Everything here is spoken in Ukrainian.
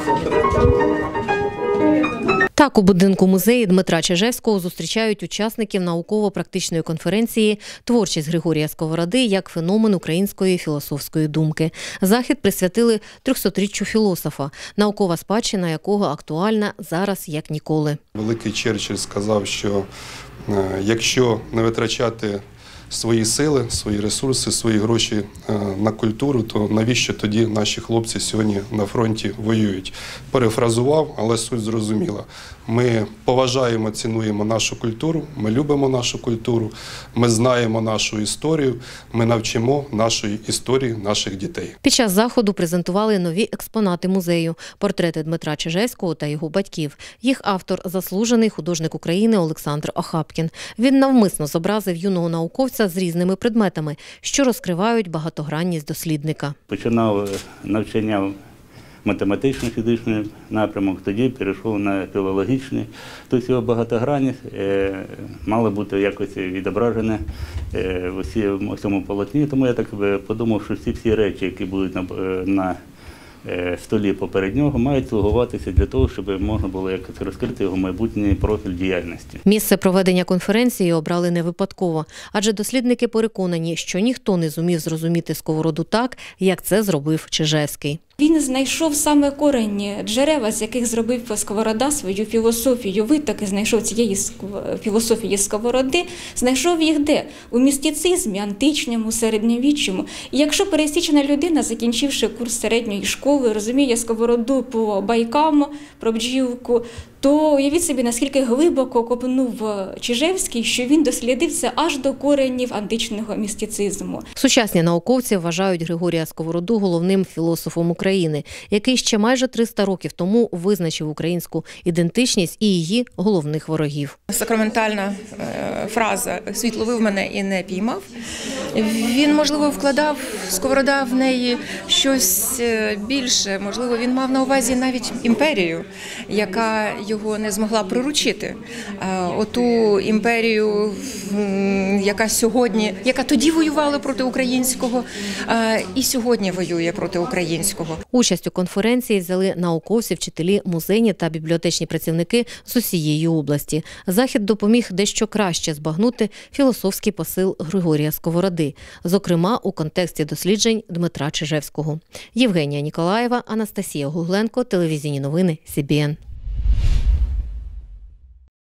Так, у будинку музею Дмитра Чижевського зустрічають учасників науково-практичної конференції «Творчість Григорія Сковороди як феномен української філософської думки». Захід присвятили 300-річчю філософа, наукова спадщина якого актуальна зараз як ніколи. Великий Черчилль сказав, що якщо не витрачати свої сили, свої ресурси, свої гроші на культуру, то навіщо тоді наші хлопці сьогодні на фронті воюють? Перефразував, але суть зрозуміла. Ми поважаємо, цінуємо нашу культуру, ми любимо нашу культуру, ми знаємо нашу історію, ми навчимо нашої історії наших дітей. Під час заходу презентували нові експонати музею – портрети Дмитра Чижевського та його батьків. Їх автор – заслужений художник України Олександр Охапкін. Він навмисно зобразив юного науковця з різними предметами, що розкривають багатогранність дослідника. Починав навчання математичний, фізичний напрямок, тоді перейшов на філологічний. Тобто його багатогранність мала бути якось відображена в цьому полотні. Тому я так подумав, що всі речі, які будуть на столі поперед нього, мають слугуватися для того, щоб можна було якось розкрити його майбутній профіль діяльності. Місце проведення конференції обрали не випадково, адже дослідники переконані, що ніхто не зумів зрозуміти Сковороду так, як це зробив Чижевський. Він знайшов саме корені джерела, з яких зробив Сковорода свою філософію. Витоки знайшов цієї філософії Сковороди, знайшов їх де? У містицизмі, античному, середньовіччому. І якщо пересічна людина, закінчивши курс середньої школи, розуміє Сковороду по байкам, про бджілку, то уявіть собі, наскільки глибоко копнув Чижевський, що він дослідив це аж до коренів античного містицизму. Сучасні науковці вважають Григорія Сковороду головним філософом України, який ще майже 300 років тому визначив українську ідентичність і її головних ворогів. Сакраментальна фраза «Світ ловив мене і не піймав». Він, можливо, вкладав, Сковорода, в неї щось більше. Можливо, він мав на увазі навіть імперію, яка його не змогла приручити. Оту імперію, яка тоді воювала проти українського, і сьогодні воює проти українського. Участь у конференції взяли науковці, вчителі, музейні та бібліотечні працівники з усієї області. Захід допоміг дещо краще збагнути філософський посил Григорія Сковороди, зокрема у контексті досліджень Дмитра Чижевського. Євгенія Ніколаєва, Анастасія Гугленко, телевізійні новини СІБІН.